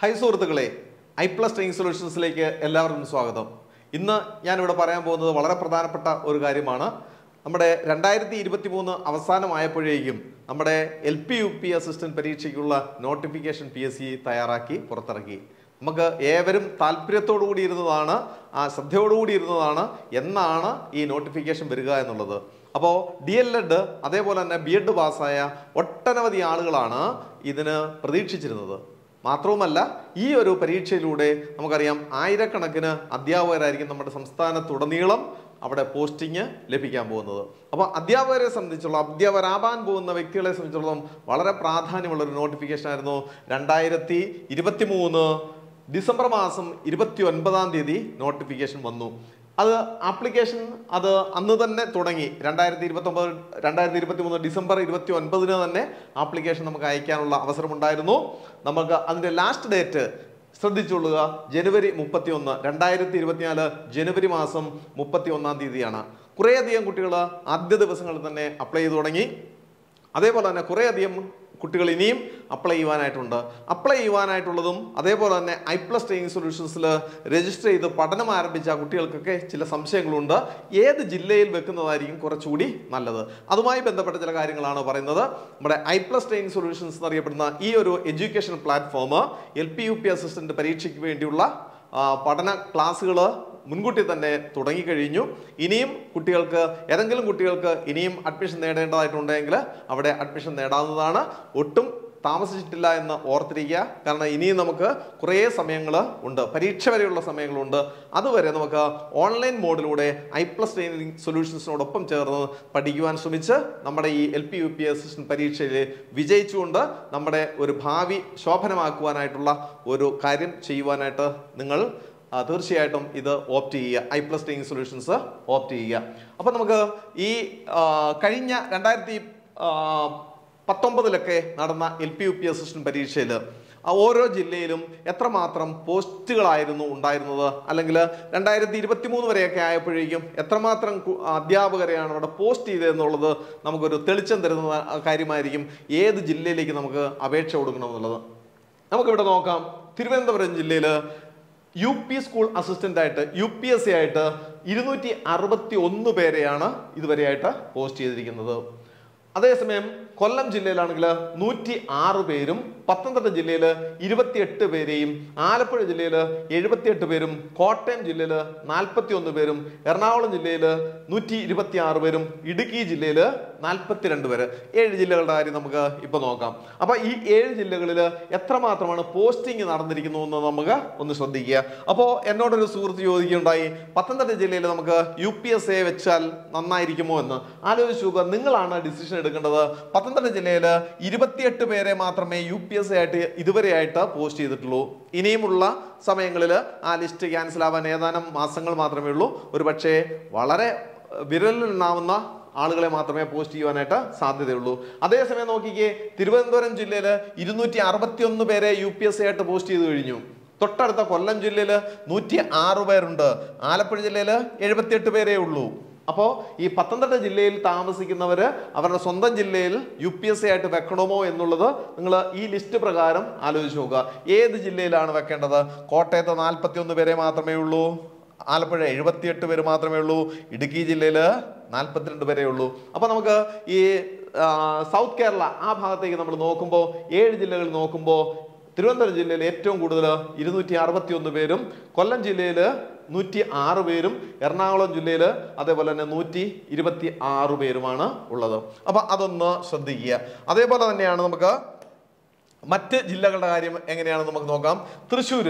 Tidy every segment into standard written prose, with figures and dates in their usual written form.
High സുഹൃത്തുക്കളെ, I plus training സൊല്യൂഷൻസിലേക്ക് എല്ലാവർക്കും സ്വാഗതം. ഇന്ന് ഞാനിവിടെ പറയാൻ പോകുന്നത് വളരെ പ്രധാനപ്പെട്ട ഒരു കാര്യമാണ്. നമ്മുടെ 2023 അവസാനമായപ്പോഴേക്കും നമ്മുടെ LP-UP അസിസ്റ്റന്റ് പരീക്ഷയ്ക്കുള്ള നോട്ടിഫിക്കേഷൻ PSC തയ്യാറാക്കി പുറത്തിറക്കി. നമുക്ക് ഏവരും താല്പര്യത്തോടു കൂടി ഇരുന്നതാണ്, ശ്രദ്ധയോടുകൂടി ഇരുന്നതാണ് എന്നാണ് ഈ നോട്ടിഫിക്കേഷൻ വരിക എന്നുള്ളത്. അപ്പോൾ DLED അതേപോലെ തന്നെ B.Ed പാസ്സായ ഒട്ടനവധി ആളുകളാണ് ഇതിന് പ്രതീക്ഷിച്ചിരുന്നത്. മാത്രവുമല്ല, ഈ ഒരു പരീക്ഷയിലൂടെ നമുക്കറിയാം ആയിരക്കണക്കിന് അധ്യാപകരായിരിക്കും നമ്മുടെ സംസ്ഥാനത്തുടനീളം അവിടെ പോസ്റ്റിംഗ് ലഭിക്കാൻ പോകുന്നത്. അപ്പോൾ അധ്യാപകരെ സംബന്ധിച്ചുള്ള, അധ്യാപകരാകാൻ പോകുന്ന വ്യക്തികളെ സംബന്ധിച്ചിടത്തോളം വളരെ പ്രാധാന്യമുള്ളൊരു നോട്ടിഫിക്കേഷൻ ആയിരുന്നു. 2023 ഡിസംബർ മാസം 29-ാം തീയതി നോട്ടിഫിക്കേഷൻ വന്നു. അത് ആപ്ലിക്കേഷൻ അന്ന് തന്നെ തുടങ്ങി. 2023 ഡിസംബർ 29-ന് തന്നെ ആപ്ലിക്കേഷൻ നമുക്ക് അയക്കാനുള്ള അവസരമുണ്ടായിരുന്നു. നമുക്ക് അതിൻ്റെ ലാസ്റ്റ് ഡേറ്റ് ശ്രദ്ധിച്ചുകൊള്ളുക, ജനുവരി 31, 2024 ജനുവരി മാസം 31-ാം തീയതിയാണ്. കുറേയധികം കുട്ടികൾ ആദ്യ ദിവസങ്ങളിൽ തന്നെ അപ്ലൈ ചെയ്തു തുടങ്ങി. അതേപോലെ തന്നെ കുറേയധികം കുട്ടികൾ ഇനിയും അപ്ലൈ ചെയ്യുവാനായിട്ടുള്ളതും അതേപോലെ തന്നെ ഐ പ്ലസ് ട്രെയിനിങ് സൊല്യൂഷൻസിൽ രജിസ്റ്റർ ചെയ്ത് പഠനം ആരംഭിച്ച കുട്ടികൾക്കൊക്കെ ചില സംശയങ്ങളുണ്ട്. ഏത് ജില്ലയിൽ വെക്കുന്നതായിരിക്കും കുറച്ചുകൂടി നല്ലത്? അതുമായി ബന്ധപ്പെട്ട ചില കാര്യങ്ങളാണ് പറയുന്നത്. നമ്മുടെ ഐ പ്ലസ് ട്രെയിനിങ് സൊല്യൂഷൻസ് എന്നറിയപ്പെടുന്ന ഈ ഒരു എഡ്യൂക്കേഷൻ പ്ലാറ്റ്ഫോം LP-UP അസിസ്റ്റന്റ് പരീക്ഷയ്ക്ക് വേണ്ടിയുള്ള പഠന ക്ലാസ്സുകൾ മുൻകൂട്ടി തന്നെ തുടങ്ങിക്കഴിഞ്ഞു. ഇനിയും ഏതെങ്കിലും കുട്ടികൾക്ക് ഇനിയും അഡ്മിഷൻ നേടേണ്ടതായിട്ടുണ്ടെങ്കിൽ അവിടെ അഡ്മിഷൻ നേടാവുന്നതാണ്. ഒട്ടും താമസിച്ചിട്ടില്ല എന്ന് ഓർത്തിരിക്കുക. കാരണം ഇനിയും നമുക്ക് കുറേ സമയങ്ങൾ ഉണ്ട്, പരീക്ഷ വരെയുള്ള സമയങ്ങളുണ്ട്. അതുവരെ നമുക്ക് ഓൺലൈൻ മോഡിലൂടെ ഐ പ്ലസ് ട്രെയിനിങ് സൊല്യൂഷൻസിനോടൊപ്പം ചേർന്ന് പഠിക്കുവാൻ ശ്രമിച്ച് നമ്മുടെ ഈ LP-UP അസിസ്റ്റന്റ് പരീക്ഷയിൽ വിജയിച്ചുകൊണ്ട് നമ്മുടെ ഒരു ഭാവി ശോഭനമാക്കുവാനായിട്ടുള്ള ഒരു കാര്യം ചെയ്യുവാനായിട്ട് നിങ്ങൾ തീർച്ചയായിട്ടും ഇത് ഓപ്റ്റ് ചെയ്യുക, I plus training solutions opt ചെയ്യുക. അപ്പം നമുക്ക് ഈ കഴിഞ്ഞ 2019 നടന്ന LP-UP അസിസ്റ്റന്റ് പരീക്ഷയിൽ ഓരോ ജില്ലയിലും എത്രമാത്രം പോസ്റ്റുകളായിരുന്നു ഉണ്ടായിരുന്നത്, അല്ലെങ്കിൽ 2023 വരെയൊക്കെ ആയപ്പോഴേക്കും എത്രമാത്രം അധ്യാപകരെയാണ് അവിടെ പോസ്റ്റ് ചെയ്തതെന്നുള്ളത് നമുക്കൊരു തെളിച്ചം തരുന്ന കാര്യമായിരിക്കും. ഏത് ജില്ലയിലേക്ക് നമുക്ക് അപേക്ഷ കൊടുക്കണമെന്നുള്ളത് നമുക്കിവിടെ നോക്കാം. തിരുവനന്തപുരം ജില്ലയിൽ UP സ്കൂൾ അസിസ്റ്റന്റ് ആയിട്ട് UPSC ആയിട്ട് 261 പേരെയാണ് ഇതുവരെയായിട്ട് പോസ്റ്റ് ചെയ്തിരിക്കുന്നത്. അതേസമയം കൊല്ലം ജില്ലയിലാണെങ്കിൽ 106 പേരും, പത്തനംതിട്ട ജില്ലയിൽ 28 പേരെയും, ആലപ്പുഴ ജില്ലയിൽ 78 പേരും, കോട്ടയം ജില്ലയിൽ 41 പേരും, എറണാകുളം ജില്ലയിൽ 126 പേരും, ഇടുക്കി ജില്ലയിൽ 42 പേര്. 7 ജില്ലകളുടെ കാര്യം നമുക്ക് ഇപ്പോൾ നോക്കാം. അപ്പോൾ ഈ 7 ജില്ലകളിൽ എത്രമാത്രമാണ് പോസ്റ്റിംഗ് നടന്നിരിക്കുന്നു എന്ന് നമുക്ക് ഒന്ന് ശ്രദ്ധിക്കുക. അപ്പോൾ എന്നോടൊരു സുഹൃത്ത് ചോദിക്കുകയുണ്ടായി, പത്തനംതിട്ട ജില്ലയിൽ നമുക്ക് UPSC വെച്ചാൽ നന്നായിരിക്കുമോ എന്ന്. ആലോചിച്ച് നോക്കുക, നിങ്ങളാണ് ഡിസിഷൻ എടുക്കേണ്ടത്. പത്തനംതിട്ട ജില്ലയിൽ 28 പേരെ മാത്രമേ UPSC ആയിട്ട് ഇതുവരെയായിട്ട് പോസ്റ്റ് ചെയ്തിട്ടുള്ളൂ. ഇനിയുമുള്ള സമയങ്ങളിൽ ആ ലിസ്റ്റ് ക്യാൻസൽ ആവാൻ ഏതാനും മാസങ്ങൾ മാത്രമേ ഉള്ളൂ. ഒരു പക്ഷേ വളരെ വിരലിലെണ്ണാവുന്ന ആളുകളെ മാത്രമേ പോസ്റ്റ് ചെയ്യുവാനായിട്ട് സാധ്യതയുള്ളൂ. അതേസമയം നോക്കിക്കേ, തിരുവനന്തപുരം ജില്ലയിൽ 261 പേരെ UPSC ആയിട്ട് പോസ്റ്റ് ചെയ്ത് കഴിഞ്ഞു. തൊട്ടടുത്ത കൊല്ലം ജില്ലയിൽ 106 പേരുണ്ട്, ആലപ്പുഴ ജില്ലയിൽ 78 പേരേ ഉള്ളൂ. അപ്പോൾ ഈ പത്തനംതിട്ട ജില്ലയിൽ താമസിക്കുന്നവർ അവരുടെ സ്വന്തം ജില്ലയിൽ UPSC ആയിട്ട് വെക്കണമോ എന്നുള്ളത് നിങ്ങൾ ഈ ലിസ്റ്റ് പ്രകാരം ആലോചിച്ച് നോക്കുക. ഏത് ജില്ലയിലാണ് വെക്കേണ്ടത്? കോട്ടയത്ത് 41 പേരെ മാത്രമേ ഉള്ളൂ, ആലപ്പുഴ 78 പേര് മാത്രമേ ഉള്ളൂ, ഇടുക്കി ജില്ലയിൽ 42 പേരേ ഉള്ളൂ. അപ്പോൾ നമുക്ക് ഈ സൗത്ത് കേരള ആ ഭാഗത്തേക്ക് നമ്മൾ നോക്കുമ്പോൾ 7 ജില്ലകൾ നോക്കുമ്പോൾ തിരുവനന്തപുരം ജില്ലയിൽ ഏറ്റവും കൂടുതൽ 261 പേരും, കൊല്ലം ജില്ലയിൽ 106 പേരും, എറണാകുളം ജില്ലയിൽ അതേപോലെ തന്നെ 126 പേരുമാണ് ഉള്ളത്. അപ്പം അതൊന്ന് ശ്രദ്ധിക്കുക. അതേപോലെ തന്നെയാണ് നമുക്ക് മറ്റ് ജില്ലകളുടെ കാര്യം എങ്ങനെയാണെന്ന് നമുക്ക് നോക്കാം. തൃശ്ശൂർ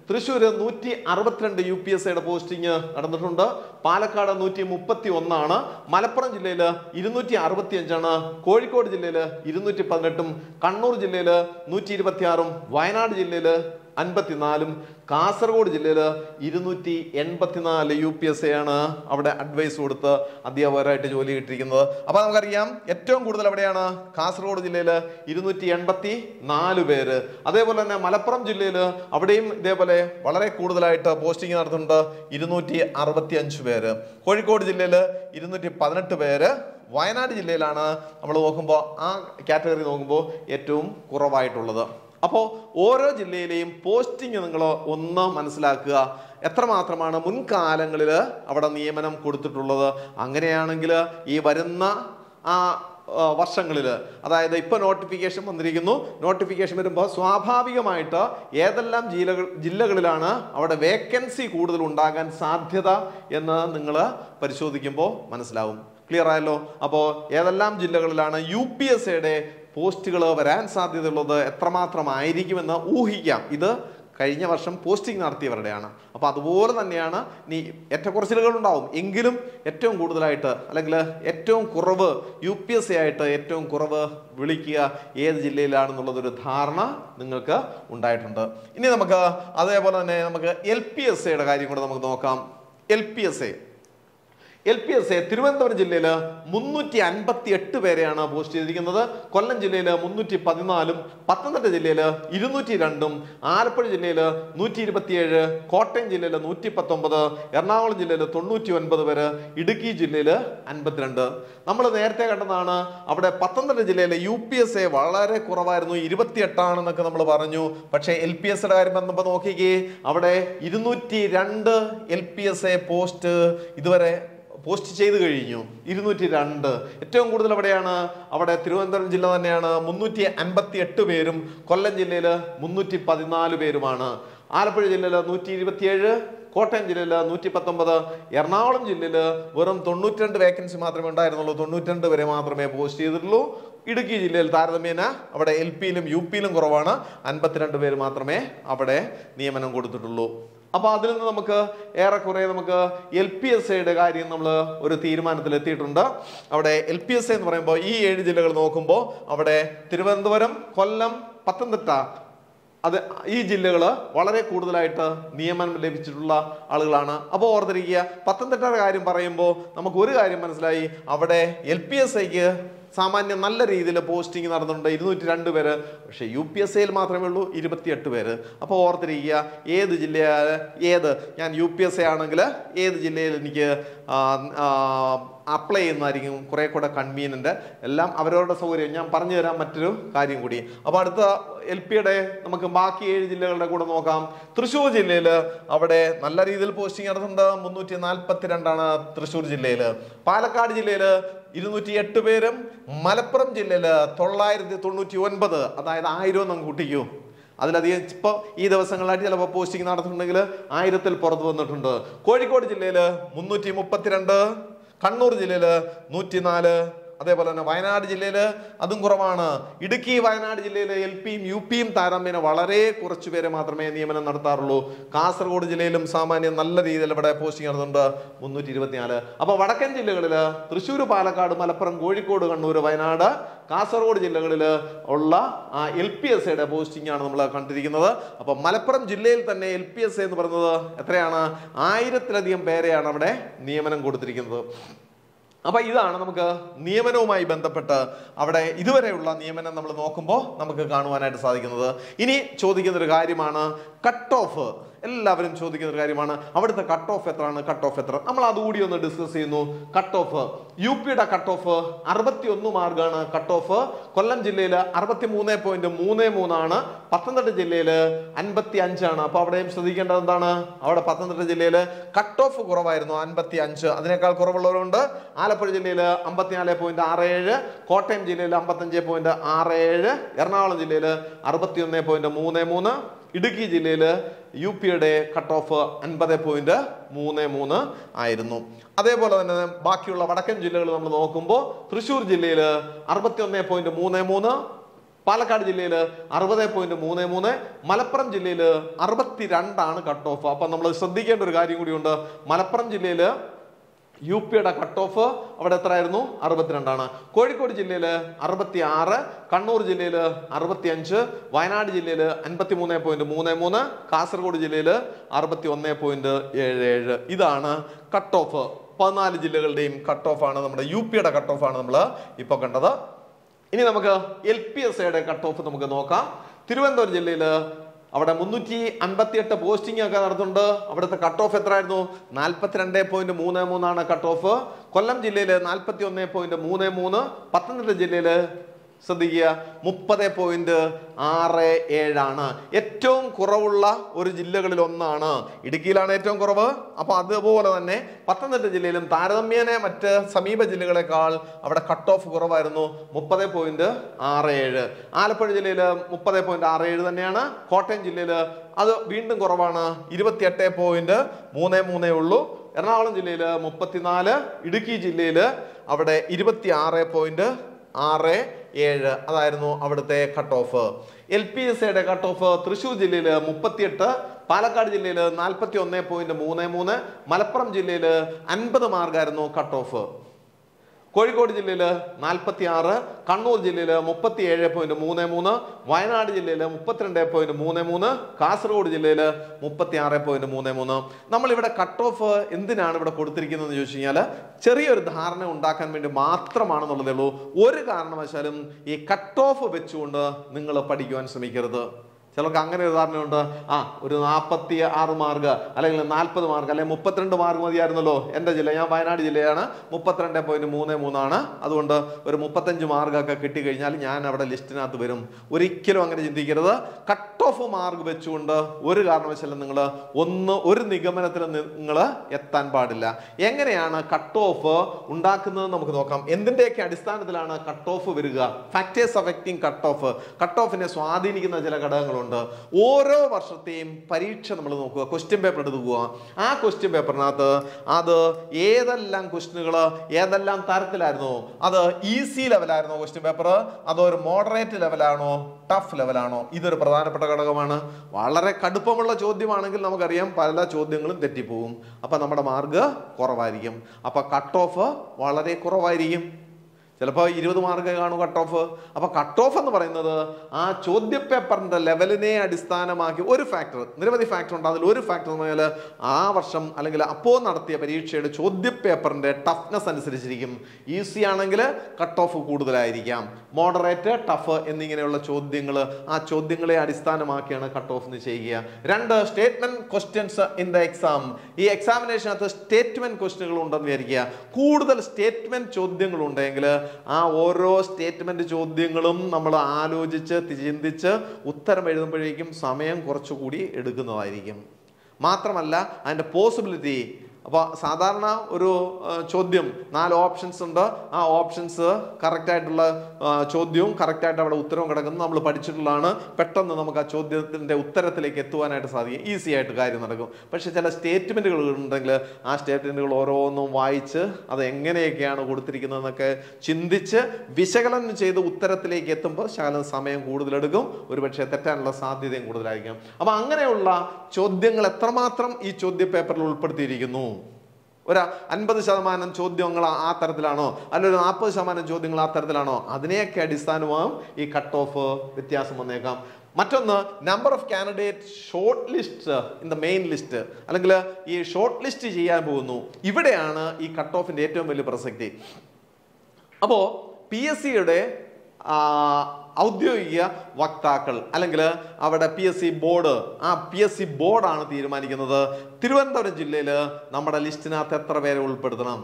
162 UPSCയുടെ പോസ്റ്റിംഗ് നടന്നിട്ടുണ്ട്. പാലക്കാട് 131 മലപ്പുറം ജില്ലയിൽ 265 കോഴിക്കോട് ജില്ലയിൽ 218 കണ്ണൂർ ജില്ലയിൽ 126 വയനാട് ജില്ലയിൽ 54 കാസർഗോഡ് ജില്ലയിൽ 284 UPSC ആണ് അവിടെ അഡ്വൈസ് കൊടുത്ത് അധ്യാപകരായിട്ട് ജോലി കിട്ടിയിരിക്കുന്നത്. അപ്പോൾ നമുക്കറിയാം ഏറ്റവും കൂടുതൽ എവിടെയാണ്? കാസർഗോഡ് ജില്ലയിൽ 284 പേര്. അതേപോലെ തന്നെ മലപ്പുറം ജില്ലയിൽ അവിടെയും ഇതേപോലെ വളരെ കൂടുതലായിട്ട് പോസ്റ്റിംഗ് നടത്തുന്നുണ്ട്, 265 പേര്. കോഴിക്കോട് ജില്ലയിൽ 218 പേര്. വയനാട് ജില്ലയിലാണ് നമ്മൾ നോക്കുമ്പോൾ ആ കാറ്റഗറി നോക്കുമ്പോൾ ഏറ്റവും കുറവായിട്ടുള്ളത്. അപ്പോൾ ഓരോ ജില്ലയിലെയും പോസ്റ്റിംഗ് നിങ്ങൾ ഒന്ന് മനസ്സിലാക്കുക. എത്രമാത്രമാണ് മുൻകാലങ്ങളിൽ അവിടെ നിയമനം കൊടുത്തിട്ടുള്ളത്. അങ്ങനെയാണെങ്കിൽ ഈ വരുന്ന വർഷങ്ങളിൽ, അതായത് ഇപ്പോൾ നോട്ടിഫിക്കേഷൻ വന്നിരിക്കുന്നു, നോട്ടിഫിക്കേഷൻ വരുമ്പോൾ സ്വാഭാവികമായിട്ട് ഏതെല്ലാം ജില്ലകളിലാണ് അവിടെ വേക്കൻസി കൂടുതൽ ഉണ്ടാകാൻ സാധ്യത എന്ന് നിങ്ങൾ പരിശോധിക്കുമ്പോൾ മനസ്സിലാവും. ക്ലിയർ ആയല്ലോ? അപ്പോൾ ഏതെല്ലാം ജില്ലകളിലാണ് UPSCയുടെ പോസ്റ്റുകൾ വരാൻ സാധ്യതയുള്ളത് എത്രമാത്രമായിരിക്കുമെന്ന് ഊഹിക്കാം. ഇത് കഴിഞ്ഞ വർഷം പോസ്റ്റിംഗ് നടത്തിയവരുടെയാണ്. അപ്പോൾ അതുപോലെ തന്നെയാണ് ഏറ്റക്കുറച്ചിലുകൾ ഉണ്ടാവും. എങ്കിലും ഏറ്റവും കൂടുതലായിട്ട് അല്ലെങ്കിൽ ഏറ്റവും കുറവ് UPSC ആയിട്ട് ഏറ്റവും കുറവ് വിളിക്കുക ഏത് ജില്ലയിലാണെന്നുള്ളതൊരു ധാരണ നിങ്ങൾക്ക് ഉണ്ടായിട്ടുണ്ട്. ഇനി നമുക്ക് അതേപോലെ തന്നെ നമുക്ക് LPSCയുടെ കാര്യം കൂടെ നമുക്ക് നോക്കാം. LPSC തിരുവനന്തപുരം ജില്ലയിൽ 358 പേരെയാണ് പോസ്റ്റ് ചെയ്തിരിക്കുന്നത്. കൊല്ലം ജില്ലയിൽ 314, പത്തനംതിട്ട ജില്ലയിൽ 202, ആലപ്പുഴ ജില്ലയിൽ 127, കോട്ടയം ജില്ലയിൽ 119, എറണാകുളം ജില്ലയിൽ 99 പേര്, ഇടുക്കി ജില്ലയിൽ 52. നമ്മൾ നേരത്തെ കണ്ടതാണ് അവിടെ പത്തനംതിട്ട ജില്ലയിലെ UPSC വളരെ കുറവായിരുന്നു, 28 ആണെന്നൊക്കെ നമ്മൾ പറഞ്ഞു. പക്ഷേ LPSCയുടെ കാര്യം വന്നപ്പോൾ നോക്കിക്കേ, അവിടെ 202 LPSC പോസ്റ്റ് ഇതുവരെ പോസ്റ്റ് ചെയ്ത് കഴിഞ്ഞു. 202. ഏറ്റവും കൂടുതൽ എവിടെയാണ്? അവിടെ തിരുവനന്തപുരം ജില്ല തന്നെയാണ്, 358 പേരും. കൊല്ലം ജില്ലയിൽ 314 പേരുമാണ്. ആലപ്പുഴ ജില്ലയിൽ 127, കോട്ടയം ജില്ലയിൽ 119, എറണാകുളം ജില്ലയിൽ വെറും 92 വേക്കൻസി മാത്രമേ ഉണ്ടായിരുന്നുള്ളൂ. 92 വരെ മാത്രമേ പോസ്റ്റ് ചെയ്തിട്ടുള്ളൂ. ഇടുക്കി ജില്ലയിൽ താരതമ്യേന അവിടെ LPയിലും UPയിലും കുറവാണ്. 52 പേര് മാത്രമേ അവിടെ നിയമനം കൊടുത്തിട്ടുള്ളൂ. അപ്പോൾ അതിൽ നിന്ന് നമുക്ക് ഏറെക്കുറെ നമുക്ക് LPSCയുടെ കാര്യം നമ്മൾ ഒരു തീരുമാനത്തിൽ എത്തിയിട്ടുണ്ട്. അവിടെ LPSC എന്ന് പറയുമ്പോൾ ഈ 7 ജില്ലകൾ നോക്കുമ്പോൾ അവിടെ തിരുവനന്തപുരം, കൊല്ലം, പത്തനംതിട്ട, ഈ ജില്ലകൾ വളരെ കൂടുതലായിട്ട് നിയമനം ലഭിച്ചിട്ടുള്ള ആളുകളാണ്. അപ്പോൾ ഓർത്തിരിക്കുക, പത്തനംതിട്ടയുടെ കാര്യം പറയുമ്പോൾ നമുക്ക് ഒരു കാര്യം മനസ്സിലായി. അവിടെ LPSCക്ക് സാമാന്യം നല്ല രീതിയിൽ പോസ്റ്റിംഗ് നടന്നിട്ടുണ്ട്, 202 പേര്. പക്ഷേ UPSCയിൽ മാത്രമേ ഉള്ളൂ 28 പേര്. അപ്പോൾ ഓർത്തിരിക്കുക, ഏത് ജില്ല ഞാൻ UPSC ആണെങ്കിൽ ഏത് ജില്ലയിൽ എനിക്ക് അപ്ലൈ ചെയ്യുന്നതായിരിക്കും കുറെ കൂടെ കൺവീനിയന്റ്. എല്ലാം അവരവരുടെ സൗകര്യം. ഞാൻ പറഞ്ഞു തരാം മറ്റൊരു കാര്യം കൂടി. അപ്പോൾ അടുത്ത LPയുടെ നമുക്ക് ബാക്കി 7 ജില്ലകളുടെ കൂടെ നോക്കാം. തൃശ്ശൂർ ജില്ലയിൽ അവിടെ നല്ല രീതിയിൽ പോസ്റ്റിംഗ് നടത്തുന്നുണ്ട്, 342 തൃശ്ശൂർ ജില്ലയിൽ. പാലക്കാട് ജില്ലയിൽ 208 പേരും. മലപ്പുറം ജില്ലയിൽ 999, അതായത് 1000 നമുക്ക് കൂട്ടിക്കൂ. അതിലധികം ഇപ്പോൾ ഈ ദിവസങ്ങളായിട്ട് ചിലപ്പോൾ പോസ്റ്റിംഗ് നടത്തുന്നുണ്ടെങ്കിൽ 1000-ൽ പുറത്ത് വന്നിട്ടുണ്ട്. കോഴിക്കോട് ജില്ലയിൽ 332, കണ്ണൂർ ജില്ലയിൽ 104, അതേപോലെ തന്നെ വയനാട് ജില്ലയിൽ അതും കുറവാണ്. ഇടുക്കി, വയനാട് ജില്ലയിൽ LPയും UPയും താരതമ്യേന വളരെ കുറച്ചു പേരെ മാത്രമേ നിയമനം നടത്താറുള്ളൂ. കാസർഗോഡ് ജില്ലയിലും സാമാന്യം നല്ല രീതിയിൽ ഇവിടെ പോസ്റ്റിംഗ് നടത്തുന്നുണ്ട്, 324. അപ്പോൾ വടക്കൻ ജില്ലകളിൽ തൃശ്ശൂർ, പാലക്കാട്, മലപ്പുറം, കോഴിക്കോട്, കണ്ണൂർ, വയനാട്, കാസർഗോഡ് ജില്ലകളിൽ ഉള്ള LPSCയുടെ പോസ്റ്റിംഗ് ആണ് നമ്മൾ കണ്ടിരിക്കുന്നത്. അപ്പോൾ മലപ്പുറം ജില്ലയിൽ തന്നെ LPSC എന്ന് പറയുന്നത് എത്രയാണ്? 1000-ലധികം പേരെയാണ് അവിടെ നിയമനം കൊടുത്തിരിക്കുന്നത്. അപ്പോൾ ഇതാണ് നമുക്ക് നിയമനവുമായി ബന്ധപ്പെട്ട് അവിടെ ഇതുവരെയുള്ള നിയമനം നമ്മൾ നോക്കുമ്പോൾ നമുക്ക് കാണുവാനായിട്ട് സാധിക്കുന്നത്. ഇനി ചോദിക്കുന്നൊരു കാര്യമാണ് കട്ട് ഓഫ്. എല്ലാവരും ചോദിക്കുന്ന ഒരു കാര്യമാണ്, അവിടുത്തെ കട്ട് ഓഫ് എത്രയാണ്, കട്ട് ഓഫ് എത്ര? നമ്മൾ അതുകൂടി ഒന്ന് ഡിസ്കസ് ചെയ്യുന്നു. കട്ട് ഓഫ്, UPയുടെ കട്ട് ഓഫ് 61 മാർക്കാണ് കട്ട് ഓഫ്. കൊല്ലം ജില്ലയിൽ 63.33 ആണ്. പത്തനംതിട്ട ജില്ലയിൽ 55 ആണ്. അപ്പോൾ അവിടെയും ശ്രദ്ധിക്കേണ്ടത് എന്താണ്? അവിടെ പത്തനംതിട്ട ജില്ലയിൽ കട്ട് ഓഫ് കുറവായിരുന്നു, 55. അതിനേക്കാൾ കുറവുള്ളവരുണ്ട്. ആലപ്പുഴ ജില്ലയിൽ 54.67, കോട്ടയം ജില്ലയിൽ 55.67, എറണാകുളം ജില്ലയിൽ 61.33, ഇടുക്കി ജില്ലയിൽ UPയുടെ കട്ട് ഓഫ് 50.33 ആയിരുന്നു. അതേപോലെ തന്നെ ബാക്കിയുള്ള വടക്കൻ ജില്ലകൾ നമ്മൾ നോക്കുമ്പോൾ തൃശ്ശൂർ ജില്ലയിൽ 61.33, പാലക്കാട് ജില്ലയിൽ 60.33, മലപ്പുറം ജില്ലയിൽ 62 കട്ട് ഓഫ്. അപ്പം നമ്മൾ ശ്രദ്ധിക്കേണ്ട ഒരു കാര്യം കൂടിയുണ്ട്. മലപ്പുറം ജില്ലയിൽ UPയുടെ കട്ട് ഓഫ് അവിടെ എത്രയായിരുന്നു? 62. കോഴിക്കോട് ജില്ലയിൽ 66, കണ്ണൂർ ജില്ലയിൽ 65, വയനാട് ജില്ലയിൽ 53.33, കാസർഗോഡ് ജില്ലയിൽ 61.77. ഇതാണ് കട്ട് ഓഫ്. 14 ജില്ലകളുടെയും കട്ട് ഓഫ് ആണ് നമ്മുടെ UPയുടെ കട്ട് ഓഫ് ആണ് നമ്മൾ ഇപ്പോൾ കണ്ടത്. ഇനി നമുക്ക് LPSCയുടെ കട്ട് ഓഫ് നമുക്ക് നോക്കാം. തിരുവനന്തപുരം ജില്ലയിൽ അവിടെ 358 പോസ്റ്റിംഗ് ഒക്കെ നടത്തുന്നുണ്ട്. അവിടുത്തെ കട്ട് ഓഫ് എത്രയായിരുന്നു? 42.33 കട്ട് ഓഫ്. കൊല്ലം ജില്ലയിൽ 41.33, പത്തനംതിട്ട ജില്ലയിൽ ശ്രദ്ധിക്കുക, 30.67 ഏറ്റവും കുറവുള്ള ഒരു ജില്ലകളിൽ ഒന്നാണ്. ഇടുക്കിയിലാണ് ഏറ്റവും കുറവ്. അപ്പൊ അതുപോലെ തന്നെ പത്തനംതിട്ട ജില്ലയിലും താരതമ്യേന മറ്റ് സമീപ ജില്ലകളെക്കാൾ അവിടെ കട്ട് ഓഫ് കുറവായിരുന്നു, 30.67. ആലപ്പുഴ ജില്ലയിൽ 30.67 തന്നെയാണ്. കോട്ടയം ജില്ലയിൽ അത് വീണ്ടും കുറവാണ്, 28.33 ഉള്ളൂ. എറണാകുളം ജില്ലയിൽ 34, ഇടുക്കി ജില്ലയിൽ അവിടെ 26.67 അതായിരുന്നു അവിടുത്തെ കട്ട് ഓഫ്. LPSAയുടെ കട്ട് ഓഫ് തൃശ്ശൂർ ജില്ലയിൽ 38, പാലക്കാട് ജില്ലയിൽ 41.33, മലപ്പുറം ജില്ലയിൽ 50 മാർക്കായിരുന്നു കട്ട് ഓഫ്. കോഴിക്കോട് ജില്ലയിൽ 46, കണ്ണൂർ ജില്ലയിൽ 37.33, വയനാട് ജില്ലയിൽ 32.33, കാസർഗോഡ് ജില്ലയിൽ 36.33. നമ്മളിവിടെ കട്ട് ഓഫ് എന്തിനാണ് ഇവിടെ കൊടുത്തിരിക്കുന്നതെന്ന് ചോദിച്ചു കഴിഞ്ഞാൽ ചെറിയൊരു ധാരണ ഉണ്ടാക്കാൻ വേണ്ടി മാത്രമാണെന്നുള്ളതേ ഉള്ളൂ. ഒരു കാരണവശാലും ഈ കട്ട് ഓഫ് വെച്ചുകൊണ്ട് നിങ്ങൾ പഠിക്കുവാൻ ശ്രമിക്കരുത്. ചിലർക്ക് അങ്ങനെ ഒരു ധാരണയുണ്ട്, ഒരു 46 മാർക്ക് അല്ലെങ്കിൽ 40 മാർക്ക് അല്ലെങ്കിൽ 32 മാർക്ക് മതിയായിരുന്നല്ലോ. എൻ്റെ ജില്ല, ഞാൻ വയനാട് ജില്ലയാണ്, 32.33 അതുകൊണ്ട് ഒരു 35 മാർക്കൊക്കെ കിട്ടിക്കഴിഞ്ഞാൽ ഞാൻ അവിടെ ലിസ്റ്റിനകത്ത് വരും. ഒരിക്കലും അങ്ങനെ ചിന്തിക്കരുത്. കട്ട് ഓഫ് മാർക്ക് വെച്ചുകൊണ്ട് ഒരു കാരണവശാലും നിങ്ങൾ ഒരു നിഗമനത്തിൽ നിങ്ങൾ എത്താൻ പാടില്ല. എങ്ങനെയാണ് കട്ട് ഓഫ് ഉണ്ടാക്കുന്നത് നമുക്ക് നോക്കാം. എന്തിൻ്റെയൊക്കെ അടിസ്ഥാനത്തിലാണ് കട്ട് ഓഫ് വരിക? Factors affecting cut off. Cut ഓഫിനെ സ്വാധീനിക്കുന്ന ചില ഘടകങ്ങളുണ്ട്. ഓരോ വർഷത്തെയും പരീക്ഷ നമ്മൾ നോക്കുക, ക്വസ്റ്റ്യൻ പേപ്പർ എടുക്കുക. ആ ക്വസ്റ്റ്യൻ പേപ്പറിനകത്ത് അത് ഏതെല്ലാം ക്വസ്റ്റ്യനുകൾ ഏതെല്ലാം തരത്തിലായിരുന്നു? അത് ഈസി ലെവലായിരുന്നോ ക്വസ്റ്റ്യൻ പേപ്പർ, അതോ ഒരു മോഡറേറ്റ് ലെവലാണോ, ടഫ് ലെവലാണോ? ഇതൊരു പ്രധാനപ്പെട്ട ഘടകമാണ്. വളരെ കടുപ്പമുള്ള ചോദ്യമാണെങ്കിൽ നമുക്കറിയാം പല ചോദ്യങ്ങളും തെറ്റിപ്പോകും. അപ്പൊ നമ്മുടെ മാർക്ക് കുറവായിരിക്കും. അപ്പൊ കട്ട് ഓഫ് വളരെ കുറവായിരിക്കും. ചിലപ്പോൾ 20 മാർക്ക് കാണും കട്ട് ഓഫ്. അപ്പൊ കട്ട് ഓഫ് എന്ന് പറയുന്നത് ആ ചോദ്യപേപ്പറിന്റെ ലെവലിനെ അടിസ്ഥാനമാക്കി ഒരു ഫാക്ടർ, നിരവധി ഫാക്ടർ ഉണ്ട്. അതിൽ ഒരു ഫാക്ടർ എന്ന് പറഞ്ഞാൽ ആ വർഷം അല്ലെങ്കിൽ അപ്പോൾ നടത്തിയ പരീക്ഷയുടെ ചോദ്യപേപ്പറിന്റെ ടഫ്നെസ് അനുസരിച്ചിരിക്കും. ഈസി ആണെങ്കിൽ കട്ട് ഓഫ് കൂടുതലായിരിക്കാം, മോഡറേറ്റ്, ടഫ് എന്നിങ്ങനെയുള്ള ചോദ്യങ്ങൾ, ആ ചോദ്യങ്ങളെ അടിസ്ഥാനമാക്കിയാണ് കട്ട് ഓഫ് ചെയ്യുക. 2, statement questions in the exam. ഈ എക്സാമിനേഷനകത്ത് സ്റ്റേറ്റ്മെന്റ് ക്വസ്റ്റ്യനുകൾ ഉണ്ടെന്ന് വിചാരിക്കുക. കൂടുതൽ സ്റ്റേറ്റ്മെന്റ് ചോദ്യങ്ങൾ ഉണ്ടെങ്കിൽ ആ ഓരോ സ്റ്റേറ്റ്മെന്റ് ചോദ്യങ്ങളും നമ്മൾ ആലോചിച്ച് ചിന്തിച്ച് ഉത്തരം എഴുതുമ്പോഴേക്കും സമയം കുറച്ചുകൂടി എടുക്കുന്നതായിരിക്കും. മാത്രമല്ല അതിൻ്റെ പോസിബിലിറ്റി, അപ്പോൾ സാധാരണ ഒരു ചോദ്യം 4 ഓപ്ഷൻസ് ഉണ്ട്. ആ ഓപ്ഷൻസ് കറക്റ്റായിട്ടുള്ള ചോദ്യവും കറക്റ്റായിട്ട് അവിടെ ഉത്തരവും കിടക്കുന്നത് നമ്മൾ പഠിച്ചിട്ടുള്ളതാണ്. പെട്ടെന്ന് നമുക്ക് ആ ചോദ്യത്തിൻ്റെ ഉത്തരത്തിലേക്ക് എത്തുവാനായിട്ട് സാധിക്കും, ഈസി ആയിട്ട് കാര്യം നടക്കും. പക്ഷെ ചില സ്റ്റേറ്റ്മെൻറ്റുകൾ ഉണ്ടെങ്കിൽ ആ സ്റ്റേറ്റ്മെൻറ്റുകൾ ഓരോന്നും വായിച്ച് അത് എങ്ങനെയൊക്കെയാണ് കൊടുത്തിരിക്കുന്നതെന്നൊക്കെ ചിന്തിച്ച് വിശകലനം ചെയ്ത് ഉത്തരത്തിലേക്ക് എത്തുമ്പോൾ ശകലം സമയം കൂടുതലെടുക്കും, ഒരുപക്ഷെ തെറ്റാനുള്ള സാധ്യതയും കൂടുതലായിരിക്കും. അപ്പം അങ്ങനെയുള്ള ചോദ്യങ്ങൾ എത്രമാത്രം ഈ ചോദ്യ പേപ്പറിൽ ഉൾപ്പെടുത്തിയിരിക്കുന്നു? ഒരു 50% ചോദ്യങ്ങൾ ആ തരത്തിലാണോ, അല്ലെങ്കിൽ 40% ചോദ്യങ്ങൾ ആ തരത്തിലാണോ? അതിനെയൊക്കെ അടിസ്ഥാനമാകും ഈ കട്ട് ഓഫ് വ്യത്യാസം വന്നേക്കാം. മറ്റൊന്ന്, number of candidate short list in the main list, അല്ലെങ്കിൽ ഈ ഷോർട്ട് ലിസ്റ്റ് ചെയ്യാൻ പോകുന്നു. ഇവിടെയാണ് ഈ കട്ട് ഓഫിന്റെ ഏറ്റവും വലിയ പ്രസക്തി. അപ്പോൾ PSCയുടെ ഔദ്യോഗിക വക്താക്കൾ അല്ലെങ്കിൽ അവിടെ PSC ബോർഡ്, ആ PSC ബോർഡാണ് തീരുമാനിക്കുന്നത് തിരുവനന്തപുരം ജില്ലയിൽ നമ്മുടെ ലിസ്റ്റിനകത്ത് എത്ര പേരെ ഉൾപ്പെടുത്തണം.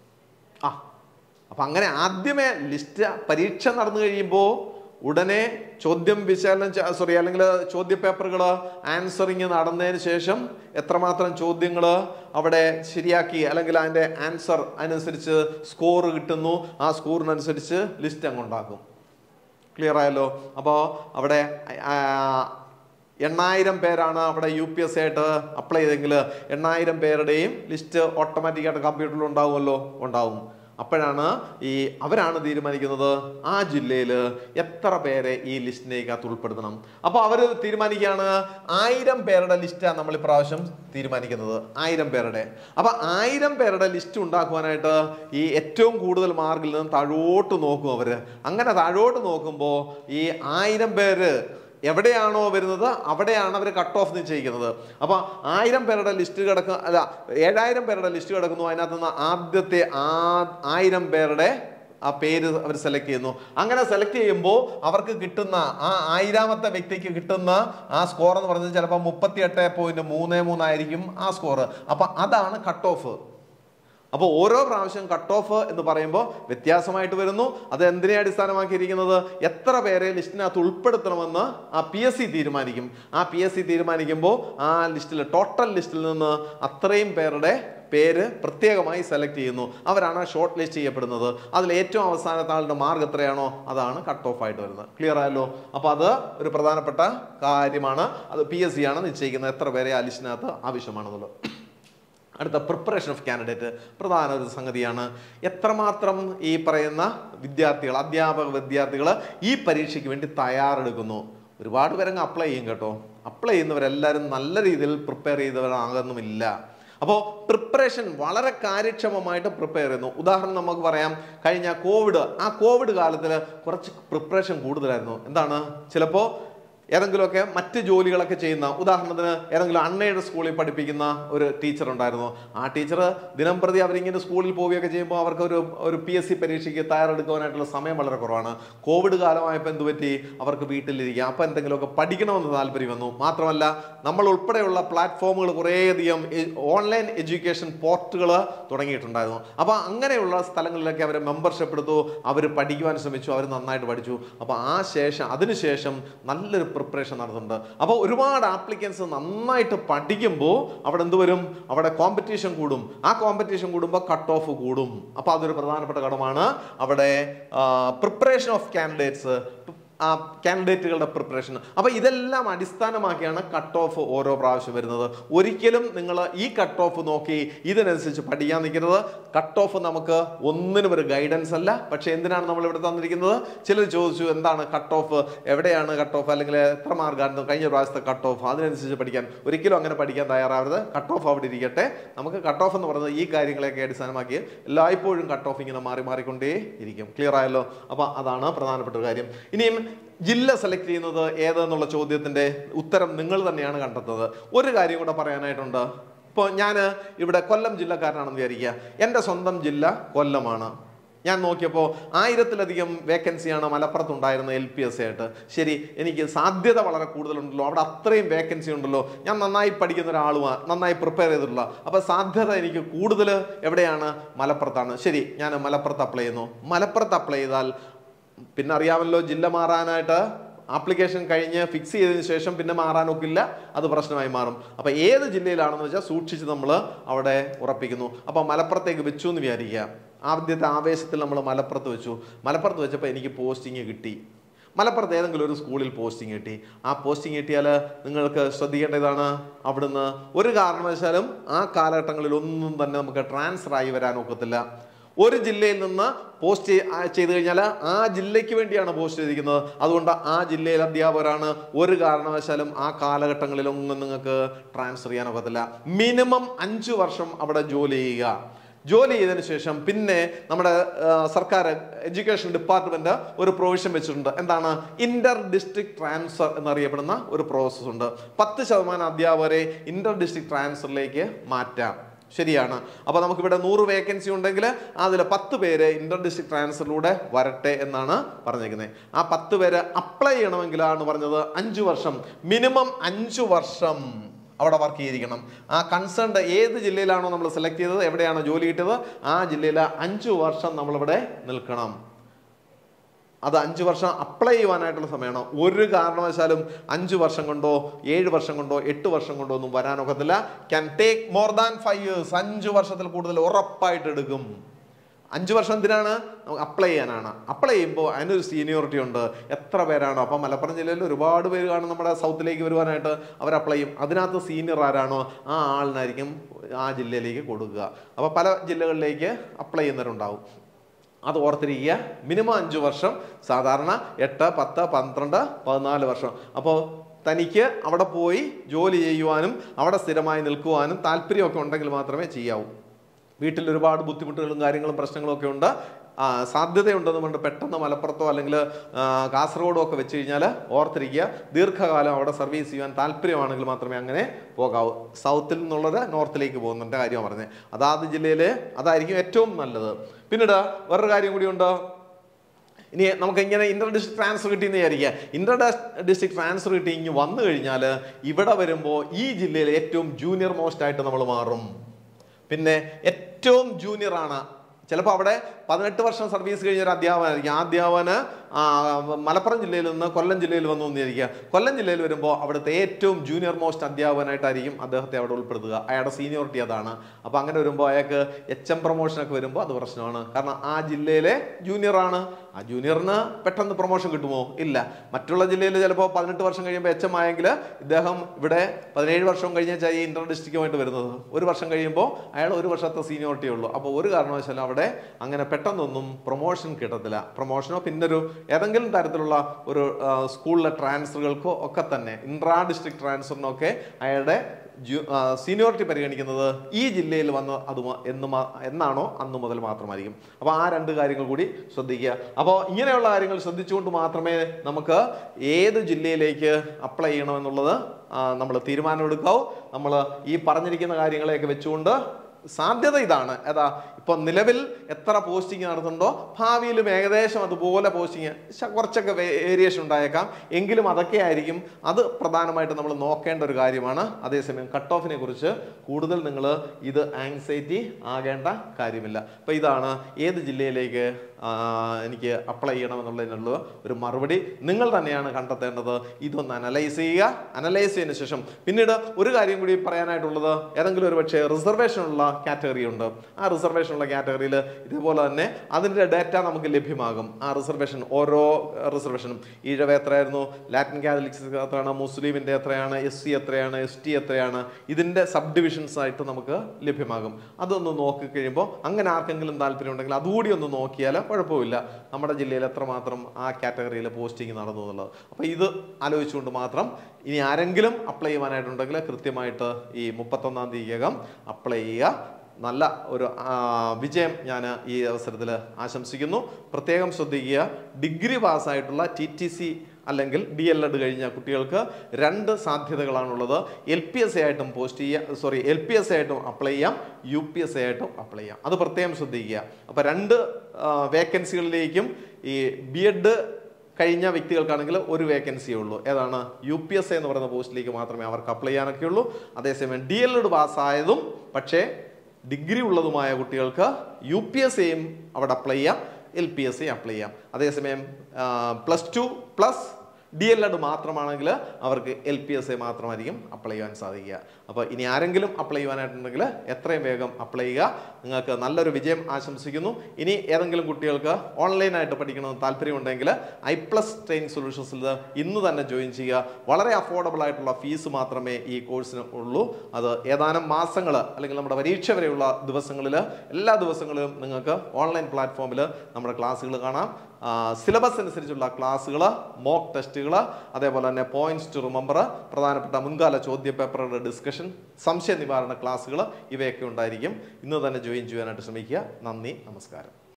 അപ്പം അങ്ങനെ ആദ്യമേ ലിസ്റ്റ് പരീക്ഷ നടന്നു കഴിയുമ്പോൾ ഉടനെ ചോദ്യം വിശകലനം അല്ലെങ്കിൽ ചോദ്യ പേപ്പറുകൾ ആൻസറിങ് നടന്നതിന് ശേഷം എത്രമാത്രം ചോദ്യങ്ങൾ അവിടെ ശരിയാക്കി അല്ലെങ്കിൽ അതിൻ്റെ ആൻസർ അനുസരിച്ച് സ്കോർ കിട്ടുന്നു, ആ സ്കോറിനനുസരിച്ച് ലിസ്റ്റ് അങ്ങ് ഉണ്ടാക്കും. ക്ലിയർ ആയല്ലോ? അപ്പോൾ അവിടെ 8000 പേരാണ് അവിടെ UPSC ആയിട്ട് അപ്ലൈ ചെയ്തെങ്കിൽ 8000 പേരുടെയും ലിസ്റ്റ് ഓട്ടോമാറ്റിക്കായിട്ട് കമ്പ്യൂട്ടറിൽ ഉണ്ടാവുമല്ലോ, ഉണ്ടാവും. അപ്പോഴാണ് അവരാണ് തീരുമാനിക്കുന്നത് ആ ജില്ലയിൽ എത്ര പേരെ ഈ ലിസ്റ്റിനേക്കകത്ത് ഉൾപ്പെടുത്തണം. അപ്പോൾ അവർ തീരുമാനിക്കുകയാണ് 1000 പേരുടെ ലിസ്റ്റാണ് നമ്മൾ ഇപ്രാവശ്യം തീരുമാനിക്കുന്നത്, 1000 പേരുടെ. അപ്പോൾ 1000 പേരുടെ ലിസ്റ്റ് ഉണ്ടാക്കുവാനായിട്ട് ഈ ഏറ്റവും കൂടുതൽ മാർക്കിൽ നിന്ന് താഴോട്ട് നോക്കും അവർ. അങ്ങനെ താഴോട്ട് നോക്കുമ്പോൾ ഈ 1000 പേര് എവിടെയാണോ വരുന്നത് അവിടെയാണ് അവർ കട്ട് ഓഫ് നിശ്ചയിക്കുന്നത്. അപ്പോൾ 1000 പേരുടെ ലിസ്റ്റ് 7000 പേരുടെ ലിസ്റ്റ് കിടക്കുന്നു. അതിനകത്ത് നിന്ന് ആദ്യത്തെ 1000 പേരുടെ ആ പേര് അവർ സെലക്ട് ചെയ്യുന്നു. അങ്ങനെ സെലക്ട് ചെയ്യുമ്പോൾ അവർക്ക് കിട്ടുന്ന ആ 1000ാമത്തെ വ്യക്തിക്ക് കിട്ടുന്ന ആ സ്കോർ എന്ന് പറയുന്നത് ചിലപ്പോൾ 38.33 ആയിരിക്കും ആ സ്കോർ. അപ്പം അതാണ് കട്ട് ഓഫ്. അപ്പോൾ ഓരോ പ്രാവശ്യം കട്ട് ഓഫ് എന്ന് പറയുമ്പോൾ വ്യത്യാസമായിട്ട് വരുന്നു. അത് എന്തിനെ അടിസ്ഥാനമാക്കിയിരിക്കുന്നത്? എത്ര പേരെ ലിസ്റ്റിനകത്ത് ഉൾപ്പെടുത്തണമെന്ന് ആ PSC തീരുമാനിക്കും. ആ PSC തീരുമാനിക്കുമ്പോൾ ആ ലിസ്റ്റിൽ, ടോട്ടൽ ലിസ്റ്റിൽ നിന്ന് അത്രയും പേരുടെ പേര് പ്രത്യേകമായി സെലക്ട് ചെയ്യുന്നു. അവരാണ് ഷോർട്ട് ലിസ്റ്റ് ചെയ്യപ്പെടുന്നത്. അതിൽ ഏറ്റവും അവസാനത്തെ ആളുടെ മാർക്ക് എത്രയാണോ അതാണ് കട്ട് ഓഫ് ആയിട്ട് വരുന്നത്. ക്ലിയർ ആയല്ലോ? അപ്പോൾ അത് ഒരു പ്രധാനപ്പെട്ട കാര്യമാണ്. അത് PSC ആണ് നിശ്ചയിക്കുന്നത് എത്ര പേരെ ആ ലിസ്റ്റിനകത്ത് ആവശ്യമാണെന്നുള്ളത്. അടുത്ത പ്രിപ്പറേഷൻ ഓഫ് കാൻഡിഡേറ്റ് പ്രധാന ഒരു സംഗതിയാണ്. എത്രമാത്രം ഈ പറയുന്ന വിദ്യാർത്ഥികൾ, അധ്യാപക വിദ്യാർത്ഥികൾ ഈ പരീക്ഷയ്ക്ക് വേണ്ടി തയ്യാറെടുക്കുന്നു. ഒരുപാട് പേരങ്ങ് അപ്ലൈ ചെയ്യും കേട്ടോ. അപ്ലൈ ചെയ്യുന്നവരെല്ലാവരും നല്ല രീതിയിൽ പ്രിപ്പയർ ചെയ്തവരാകുന്നുമില്ല. അപ്പോൾ പ്രിപ്പറേഷൻ വളരെ കാര്യക്ഷമമായിട്ട് പ്രിപ്പയർ ചെയ്യുന്നു. ഉദാഹരണം നമുക്ക് പറയാം, കഴിഞ്ഞ കോവിഡ് കാലത്തിൽ കുറച്ച് പ്രിപ്പറേഷൻ കൂടുതലായിരുന്നു. എന്താണ്? ചിലപ്പോൾ ഏതെങ്കിലുമൊക്കെ മറ്റ് ജോലികളൊക്കെ ചെയ്യുന്ന, ഉദാഹരണത്തിന് ഏതെങ്കിലും അൺഎയ്ഡഡ് സ്കൂളിൽ പഠിപ്പിക്കുന്ന ഒരു ടീച്ചർ ഉണ്ടായിരുന്നു. ആ ടീച്ചർ ദിനം പ്രതി അവരിങ്ങനെ സ്കൂളിൽ പോവുകയൊക്കെ ചെയ്യുമ്പോൾ അവർക്ക് ഒരു PSC പരീക്ഷയ്ക്ക് തയ്യാറെടുക്കുവാനായിട്ടുള്ള സമയം വളരെ കുറവാണ്. കോവിഡ് കാലമായപ്പോൾ എന്ത് പറ്റി? അവർക്ക് വീട്ടിലിരിക്കുക. അപ്പോൾ എന്തെങ്കിലുമൊക്കെ പഠിക്കണമെന്ന് താല്പര്യം വന്നു. മാത്രമല്ല നമ്മൾ ഉൾപ്പെടെയുള്ള പ്ലാറ്റ്ഫോമുകൾ കുറേയധികം ഓൺലൈൻ എഡ്യൂക്കേഷൻ പോർട്ടുകൾ തുടങ്ങിയിട്ടുണ്ടായിരുന്നു. അപ്പോൾ അങ്ങനെയുള്ള സ്ഥലങ്ങളിലൊക്കെ അവർ മെമ്പർഷിപ്പ് എടുത്തു, അവർ പഠിക്കുവാൻ ശ്രമിച്ചു, അവർ നന്നായിട്ട് പഠിച്ചു. അപ്പോൾ അതിനുശേഷം നല്ലൊരു പ്രിപ്പറേഷൻ നടത്തുന്നുണ്ട്. അപ്പോൾ ഒരുപാട് ആപ്ലിക്കൻസ് നന്നായിട്ട് പഠിക്കുമ്പോൾ അവിടെ എന്ത് വരും? അവിടെ കോമ്പറ്റീഷൻ കൂടും. ആ കോമ്പറ്റീഷൻ കൂടുമ്പോൾ കട്ട് ഓഫ് കൂടും. അപ്പോൾ അതൊരു പ്രധാനപ്പെട്ട ഘടകമാണ്. അവിടെ പ്രിപ്പറേഷൻ ഓഫ് കാൻഡിഡേറ്റുകളുടെ പ്രിപ്പറേഷൻ. അപ്പോൾ ഇതെല്ലാം അടിസ്ഥാനമാക്കിയാണ് കട്ട് ഓഫ് ഓരോ പ്രാവശ്യം വരുന്നത്. ഒരിക്കലും നിങ്ങൾ ഈ കട്ട് ഓഫ് നോക്കി ഇതിനനുസരിച്ച് പഠിക്കാൻ നിൽക്കരുത്. കട്ട് ഓഫ് നമുക്ക് ഒന്നിനും ഒരു ഗൈഡൻസ് അല്ല. പക്ഷെ എന്തിനാണ് നമ്മൾ ഇവിടെ തന്നിരിക്കുന്നത്? ചിലർ ചോദിച്ചു, എന്താണ് കട്ട് ഓഫ്, എവിടെയാണ് കട്ട് ഓഫ്, അല്ലെങ്കിൽ എത്ര മാർക്കാണ് കഴിഞ്ഞ പ്രാവശ്യത്തെ കട്ട് ഓഫ്, അതിനനുസരിച്ച് പഠിക്കാൻ. ഒരിക്കലും അങ്ങനെ പഠിക്കാൻ തയ്യാറാവരുത്. കട്ട് ഓഫ് അവിടെ ഇരിക്കട്ടെ. നമുക്ക് കട്ട് ഓഫ് എന്ന് പറയുന്നത് ഈ കാര്യങ്ങളെയൊക്കെ അടിസ്ഥാനമാക്കി എല്ലായ്പ്പോഴും കട്ട് ഓഫ് ഇങ്ങനെ മാറിക്കൊണ്ടേ ഇരിക്കും. ക്ലിയർ ആയല്ലോ? അപ്പോൾ അതാണ് പ്രധാനപ്പെട്ട ഒരു കാര്യം. ഇനിയും ജില്ല സെലക്ട് ചെയ്യുന്നത് ഏതെന്നുള്ള ചോദ്യത്തിന്റെ ഉത്തരം നിങ്ങൾ തന്നെയാണ് കണ്ടെത്തുന്നത്. ഒരു കാര്യം കൂടെ പറയാനായിട്ടുണ്ട്. ഇപ്പോൾ ഞാൻ ഇവിടെ കൊല്ലം ജില്ലക്കാരനാണെന്ന് വിചാരിക്കുക. എൻ്റെ സ്വന്തം ജില്ല കൊല്ലമാണ്. ഞാൻ നോക്കിയപ്പോൾ 1000-ലധികം വേക്കൻസിയാണ് മലപ്പുറത്തുണ്ടായിരുന്നത് LPSC ആയിട്ട്. ശരി, എനിക്ക് സാധ്യത വളരെ കൂടുതലുണ്ടല്ലോ, അവിടെ അത്രയും വേക്കൻസി ഉണ്ടല്ലോ, ഞാൻ നന്നായി പഠിക്കുന്ന ഒരാളുമാണ്, നന്നായി പ്രിപ്പയർ ചെയ്തിട്ടുള്ള, അപ്പോൾ സാധ്യത എനിക്ക് കൂടുതൽ എവിടെയാണ്? മലപ്പുറത്താണ്. ശരി, ഞാൻ മലപ്പുറത്ത് അപ്ലൈ ചെയ്യുന്നു. മലപ്പുറത്ത് അപ്ലൈ ചെയ്താൽ പിന്നെ അറിയാമല്ലോ, ജില്ല മാറാനായിട്ട് ആപ്ലിക്കേഷൻ കഴിഞ്ഞ് ഫിക്സ് ചെയ്തതിന് ശേഷം പിന്നെ മാറാനൊക്കില്ല, അത് പ്രശ്നമായി മാറും. അപ്പോൾ ഏത് ജില്ലയിലാണെന്ന് വെച്ചാൽ സൂക്ഷിച്ച് നമ്മൾ അവിടെ ഉറപ്പിക്കുന്നു. അപ്പോൾ മലപ്പുറത്തേക്ക് വെച്ചു എന്ന് വിചാരിക്കുക. ആദ്യത്തെ ആവേശത്തിൽ നമ്മൾ മലപ്പുറത്ത് വെച്ചു. മലപ്പുറത്ത് വെച്ചപ്പോൾ എനിക്ക് പോസ്റ്റിംഗ് കിട്ടി. മലപ്പുറത്ത് ഏതെങ്കിലും ഒരു സ്കൂളിൽ പോസ്റ്റിംഗ് കിട്ടി. ആ പോസ്റ്റിംഗ് കിട്ടിയാൽ നിങ്ങൾക്ക് ശ്രദ്ധിക്കേണ്ടതാണ്, അവിടുന്ന് ഒരു കാരണവശാലും ആ കാലഘട്ടങ്ങളിൽ ഒന്നും തന്നെ നമുക്ക് ട്രാൻസ്ഫർ ആയി വരാൻ ഒക്കത്തില്ല. ഒരു ജില്ലയിൽ നിന്ന് പോസ്റ്റ് ചെയ്ത് കഴിഞ്ഞാൽ ആ ജില്ലയ്ക്ക് വേണ്ടിയാണ് പോസ്റ്റ് ചെയ്തിരിക്കുന്നത്. അതുകൊണ്ട് ആ ജില്ലയിലെ അധ്യാപകരാണ്. ഒരു കാരണവശാലും ആ കാലഘട്ടങ്ങളിലൊന്നും നിങ്ങൾക്ക് ട്രാൻസ്ഫർ ചെയ്യാനൊക്കത്തില്ല. മിനിമം 5 വർഷം അവിടെ ജോലി ചെയ്യുക. ജോലി ചെയ്തതിന് ശേഷം പിന്നെ നമ്മുടെ സർക്കാർ എഡ്യൂക്കേഷൻ ഡിപ്പാർട്ട്മെന്റ് ഒരു പ്രൊവിഷൻ വെച്ചിട്ടുണ്ട്. എന്താണ്? ഇന്റർ ഡിസ്ട്രിക്ട് ട്രാൻസ്ഫർ എന്നറിയപ്പെടുന്ന ഒരു പ്രോസസ് ഉണ്ട്. 10% അധ്യാപകരെ ഇന്റർ ഡിസ്ട്രിക്ട് ട്രാൻസ്ഫറിലേക്ക് മാറ്റാം. ശരിയാണ്. അപ്പോൾ നമുക്കിവിടെ 100 വേക്കൻസി ഉണ്ടെങ്കിൽ അതിൽ 10 പേര് ഇന്റർ ഡിസ്ട്രിക്ട് ട്രാൻസ്ഫറിലൂടെ വരട്ടെ എന്നാണ് പറഞ്ഞിരിക്കുന്നത്. ആ 10 പേര് അപ്ലൈ ചെയ്യണമെങ്കിലാണ് പറഞ്ഞത് 5 വർഷം, മിനിമം 5 വർഷം അവിടെ വർക്ക് ചെയ്തിരിക്കണം. ആ കൺസേൺഡ് ഏത് ജില്ലയിലാണോ നമ്മൾ സെലക്ട് ചെയ്തത്, എവിടെയാണോ ജോലി കിട്ടിയത്, ആ ജില്ലയിൽ 5 വർഷം നമ്മളിവിടെ നിൽക്കണം. അത് 5 വർഷം അപ്ലൈ ചെയ്യുവാനായിട്ടുള്ള സമയമാണ്. ഒരു കാരണവശാലും 5 വർഷം കൊണ്ടോ 7 വർഷം കൊണ്ടോ 8 വർഷം കൊണ്ടോ ഒന്നും വരാനൊക്കത്തില്ല. Can take more than 5 years. 5 വർഷത്തിൽ കൂടുതൽ ഉറപ്പായിട്ട് എടുക്കും. 5 വർഷം എന്തിനാണ്? അപ്ലൈ ചെയ്യാനാണ്. അപ്ലൈ ചെയ്യുമ്പോൾ അതിനൊരു സീനിയോറിറ്റി ഉണ്ട്. എത്ര പേരാണോ, അപ്പം മലപ്പുറം ജില്ലയിൽ ഒരുപാട് പേര് കാണും നമ്മുടെ സൗത്തിലേക്ക് വരുവാനായിട്ട്, അവർ അപ്ലൈ ചെയ്യും. അതിനകത്ത് സീനിയർ ആരാണോ ആ ആളിനായിരിക്കും ആ ജില്ലയിലേക്ക് കൊടുക്കുക. അപ്പോൾ പല ജില്ലകളിലേക്ക് അപ്ലൈ ചെയ്യുന്നവരുണ്ടാവും. അത് ഓർത്തിരിക്കുക. മിനിമം 5 വർഷം, സാധാരണ 8, 10, 12, 14 വർഷം. അപ്പോൾ തനിക്ക് അവിടെ പോയി ജോലി ചെയ്യുവാനും അവിടെ സ്ഥിരമായി നിൽക്കുവാനും താല്പര്യമൊക്കെ ഉണ്ടെങ്കിൽ മാത്രമേ ചെയ്യാവൂ. വീട്ടിൽ ഒരുപാട് ബുദ്ധിമുട്ടുകളും കാര്യങ്ങളും പ്രശ്നങ്ങളും ഒക്കെ ഉണ്ട്, സാധ്യതയുണ്ടെന്ന് കൊണ്ട് പെട്ടെന്ന് മലപ്പുറത്തോ അല്ലെങ്കിൽ കാസർഗോഡോ ഒക്കെ വെച്ച് കഴിഞ്ഞാൽ ഓർത്തിരിക്കുക, ദീർഘകാലം അവിടെ സർവീസ് ചെയ്യാൻ താല്പര്യമാണെങ്കിൽ മാത്രമേ അങ്ങനെ പോകാവൂ. സൗത്തിൽ നിന്നുള്ളത് നോർത്തിലേക്ക് പോകുന്നതിൻ്റെ കാര്യമാണ് പറഞ്ഞത്. അതാത് ജില്ലയിൽ അതായിരിക്കും ഏറ്റവും നല്ലത്. പിന്നീട് വേറൊരു കാര്യം കൂടിയുണ്ട്. ഇനി നമുക്ക് ഇങ്ങനെ ഇന്റർ ഡിസ്ട്രിക്ട് ട്രാൻസ്ഫർ കിട്ടിയെന്ന് വിചാരിക്കുക. ഇന്റർ ഡിസ്ട്രിക്ട് ട്രാൻസ്ഫർ കിട്ടി ഇങ്ങ് വന്നു കഴിഞ്ഞാൽ ഇവിടെ വരുമ്പോൾ ഈ ജില്ലയിൽ ഏറ്റവും ജൂനിയർ മോസ്റ്റ് ആയിട്ട് നമ്മൾ മാറും. പിന്നെ ഏറ്റവും ജൂനിയറാണ്. ചിലപ്പോൾ അവിടെ 18 വർഷം സർവീസ് കഴിഞ്ഞ ഒരു അധ്യാപകനായിരിക്കും. ആ അധ്യാപകന് മലപ്പുറം ജില്ലയിൽ നിന്ന് കൊല്ലം ജില്ലയിൽ വന്നു എന്നിരിക്കുക. കൊല്ലം ജില്ലയിൽ വരുമ്പോൾ അവിടുത്തെ ഏറ്റവും ജൂനിയർ മോസ്റ്റ് അധ്യാപകനായിട്ടായിരിക്കും അദ്ദേഹത്തെ അവിടെ ഉൾപ്പെടുത്തുക. അയാളുടെ സീനിയോറിറ്റി അതാണ്. അപ്പോൾ അങ്ങനെ വരുമ്പോൾ അയാൾക്ക് HM പ്രൊമോഷനൊക്കെ വരുമ്പോൾ അത് പ്രശ്നമാണ്. കാരണം ആ ജില്ലയിലെ ജൂനിയറാണ്. ആ ജൂനിയറിന് പെട്ടെന്ന് പ്രൊമോഷൻ കിട്ടുമോ? ഇല്ല. മറ്റുള്ള ജില്ലയിൽ ചിലപ്പോൾ 18 വർഷം കഴിയുമ്പോൾ HM ആയെങ്കിൽ ഇദ്ദേഹം ഇവിടെ 17 വർഷവും കഴിഞ്ഞാൽ ഈ ഇന്റർ ഡിസ്ട്രിക്റ്റുമായിട്ട് വരുന്നത്. ഒരു വർഷം കഴിയുമ്പോൾ അയാൾ ഒരു വർഷത്തെ സീനിയോറിറ്റിയേ ഉള്ളൂ. അപ്പോൾ ഒരു കാരണവശാലും അവിടെ അങ്ങനെ പെട്ടെന്നൊന്നും പ്രൊമോഷൻ കിട്ടത്തില്ല. പ്രൊമോഷനോ പിന്നൊരു ഏതെങ്കിലും തരത്തിലുള്ള ഒരു സ്കൂളിലെ ട്രാൻസ്ഫറുകൾക്കോ ഒക്കെ തന്നെ ഇൻട്രാ ഡിസ്ട്രിക്ട് ട്രാൻസ്ഫറിനൊക്കെ അയാളുടെ സീനിയോറിറ്റി പരിഗണിക്കുന്നത് ഈ ജില്ലയിൽ വന്ന് എന്നാണോ അന്ന് മുതൽ മാത്രമായിരിക്കും. അപ്പോൾ ആ 2 കാര്യങ്ങൾ കൂടി ശ്രദ്ധിക്കുക. അപ്പോൾ ഇങ്ങനെയുള്ള കാര്യങ്ങൾ ശ്രദ്ധിച്ചുകൊണ്ട് മാത്രമേ നമുക്ക് ഏത് ജില്ലയിലേക്ക് അപ്ലൈ ചെയ്യണമെന്നുള്ളത് നമ്മൾ തീരുമാനമെടുക്കാവൂ. നമ്മൾ ഈ പറഞ്ഞിരിക്കുന്ന കാര്യങ്ങളെയൊക്കെ വെച്ചുകൊണ്ട് സാധ്യത ഇതാണ്. ഏതാ, ഇപ്പൊ നിലവിൽ എത്ര പോസ്റ്റിംഗ് നടത്തുന്നുണ്ടോ ഭാവിയിലും ഏകദേശം അതുപോലെ പോസ്റ്റിംഗ് കുറച്ചൊക്കെ വേരിയേഷൻ ഉണ്ടായേക്കാം. എങ്കിലും അതൊക്കെ ആയിരിക്കും. അത് പ്രധാനമായിട്ട് നമ്മൾ നോക്കേണ്ട ഒരു കാര്യമാണ്. അതേസമയം കട്ട് ഓഫിനെ കുറിച്ച് കൂടുതൽ നിങ്ങൾ ഇത് ആങ്സൈറ്റി ആകേണ്ട കാര്യമില്ല. അപ്പൊ ഇതാണ് ഏത് ജില്ലയിലേക്ക് എനിക്ക് അപ്ലൈ ചെയ്യണമെന്നുള്ളതിനുള്ള ഒരു മറുപടി നിങ്ങൾ തന്നെയാണ് കണ്ടെത്തേണ്ടത്. ഇതൊന്ന് അനലൈസ് ചെയ്യുക. അനലൈസ് ചെയ്തതിനു ശേഷം പിന്നീട് ഒരു കാര്യം കൂടി പറയാനായിട്ടുള്ളത്, ഏതെങ്കിലും ഒരു പക്ഷേ റിസർവേഷനുള്ള കാറ്റഗറി ഉണ്ട്. ആ റിസർവേഷനുള്ള കാറ്റഗറിയിൽ ഇതേപോലെ തന്നെ അതിൻ്റെ ഡാറ്റ നമുക്ക് ലഭ്യമാകും. ആ റിസർവേഷൻ ഓരോ റിസർവേഷനും ഈഴവ എത്രയായിരുന്നു, ലാറ്റിൻ കാത്തലിക്സ് എത്രയാണ്, മുസ്ലിമിൻ്റെ എത്രയാണ്, SC എത്രയാണ്, ST എത്രയാണ്, ഇതിൻ്റെ സബ് ഡിവിഷൻസ് ആയിട്ട് നമുക്ക് ലഭ്യമാകും. അതൊന്ന് നോക്കിക്കഴിയുമ്പോൾ അങ്ങനെ ആർക്കെങ്കിലും താല്പര്യം ഉണ്ടെങ്കിൽ അതുകൂടി ഒന്ന് നോക്കിയാൽ കുഴപ്പമില്ല. നമ്മുടെ ജില്ലയിൽ എത്രമാത്രം ആ കാറ്റഗറിയിൽ പോസ്റ്റിംഗ് നടന്നു എന്നുള്ളത്. അപ്പോൾ ഇത് ആലോചിച്ചുകൊണ്ട് മാത്രം ഇനി ആരെങ്കിലും അപ്ലൈ ചെയ്യുവാനായിട്ടുണ്ടെങ്കിൽ കൃത്യമായിട്ട് ഈ 31-ാം തീയതിക്കകം അപ്ലൈ ചെയ്യുക. നല്ല ഒരു വിജയം ഞാൻ ഈ അവസരത്തിൽ ആശംസിക്കുന്നു. പ്രത്യേകം ശ്രദ്ധിക്കുക, ഡിഗ്രി പാസ്സായിട്ടുള്ള TTC അല്ലെങ്കിൽ DLED കഴിഞ്ഞ കുട്ടികൾക്ക് 2 സാധ്യതകളാണുള്ളത്. LPSA ആയിട്ടും LPSA ആയിട്ടും അപ്ലൈ ചെയ്യാം, UPSA ആയിട്ടും അപ്ലൈ ചെയ്യാം. അത് പ്രത്യേകം ശ്രദ്ധിക്കുക. അപ്പോൾ 2 വേക്കൻസികളിലേക്കും ഈ B.Ed കഴിഞ്ഞ വ്യക്തികൾക്കാണെങ്കിൽ ഒരു വേക്കൻസിയേ ഉള്ളൂ. ഏതാണ്, UPSA എന്ന് പറയുന്ന പോസ്റ്റിലേക്ക് മാത്രമേ അവർക്ക് അപ്ലൈ ചെയ്യാനൊക്കെ ഉള്ളൂ. അതേസമയം DLED പാസ്സായതും പക്ഷേ ഡിഗ്രി ഉള്ളതുമായ കുട്ടികൾക്ക് UPSAയും അവിടെ അപ്ലൈ ചെയ്യാം, LPSA അപ്ലൈ ചെയ്യാം. അതേസമയം +2 പ്ലസ് DLED മാത്രമാണെങ്കിൽ അവർക്ക് LPSA മാത്രമായിരിക്കും അപ്ലൈ ചെയ്യാൻ സാധിക്കുക. അപ്പോൾ ഇനി ആരെങ്കിലും അപ്ലൈ ചെയ്യാനായിട്ടുണ്ടെങ്കിൽ എത്രയും വേഗം അപ്ലൈ ചെയ്യുക. നിങ്ങൾക്ക് നല്ലൊരു വിജയം ആശംസിക്കുന്നു. ഇനി ഏതെങ്കിലും കുട്ടികൾക്ക് ഓൺലൈനായിട്ട് പഠിക്കണമെന്ന് താല്പര്യമുണ്ടെങ്കിൽ I+ ട്രെയിനിങ് സൊല്യൂഷൻസിൽ ഇന്ന് തന്നെ ജോയിൻ ചെയ്യുക. വളരെ അഫോർഡബിൾ ആയിട്ടുള്ള ഫീസ് മാത്രമേ ഈ കോഴ്സിന് ഉള്ളൂ. അത് ഏതാനും മാസങ്ങൾ അല്ലെങ്കിൽ നമ്മുടെ പരീക്ഷ വരെയുള്ള ദിവസങ്ങളിൽ എല്ലാ ദിവസങ്ങളിലും നിങ്ങൾക്ക് ഓൺലൈൻ പ്ലാറ്റ്ഫോമിൽ നമ്മുടെ ക്ലാസ്സുകൾ കാണാം. സിലബസ് അനുസരിച്ചുള്ള ക്ലാസ്സുകൾ, മോക്ക് ടെസ്റ്റുകൾ, അതേപോലെ തന്നെ പോയിന്റ്സ് ടു റിമെമ്പർ, പ്രധാനപ്പെട്ട മുൻകാല ചോദ്യ പേപ്പറുകളുടെ ഡിസ്കഷൻ, സംശയ നിവാരണ ക്ലാസ്സുകൾ, ഇവയൊക്കെ ഉണ്ടായിരിക്കും. ഇന്ന് തന്നെ ജോയിൻ ചെയ്യാനായിട്ട് ശ്രമിക്കുക. നന്ദി, നമസ്കാരം.